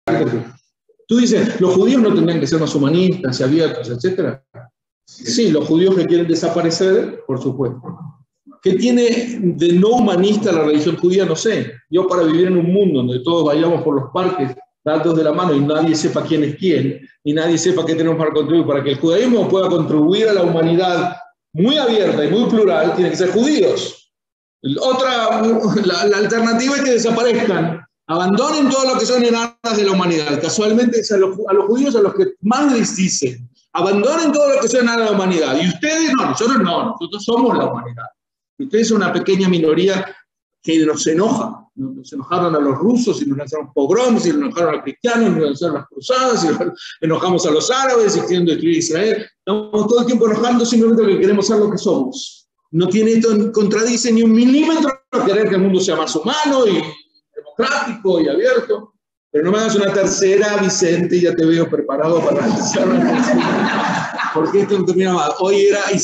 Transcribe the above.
Tú dices, los judíos no tendrían que ser más humanistas y abiertos, etc. Sí, los judíos que quieren desaparecer, por supuesto. ¿Qué tiene de no humanista la religión judía? No sé. Yo, para vivir en un mundo donde todos vayamos por los parques dados de la mano y nadie sepa quién es quién, y nadie sepa qué tenemos para contribuir, para que el judaísmo pueda contribuir a la humanidad muy abierta y muy plural, tienen que ser judíos. La alternativa es que desaparezcan, abandonen todo lo que son enanas de la humanidad. Casualmente es a los judíos a los que más les dicen, abandonen todo lo que son enanas de la humanidad. Y ustedes no, nosotros somos la humanidad. Ustedes son una pequeña minoría que nos enoja. Nos enojaron a los rusos y nos lanzaron pogroms y nos enojaron a los cristianos y nos lanzaron las cruzadas y nos enojamos a los árabes y quieren destruir Israel. Estamos todo el tiempo enojando simplemente porque queremos ser lo que somos. No tiene esto, contradice ni un milímetro querer que el mundo sea más humano y democrático y abierto. Pero no me hagas una tercera, Vicente, ya te veo preparado para analizar. Porque esto no termina más. Hoy era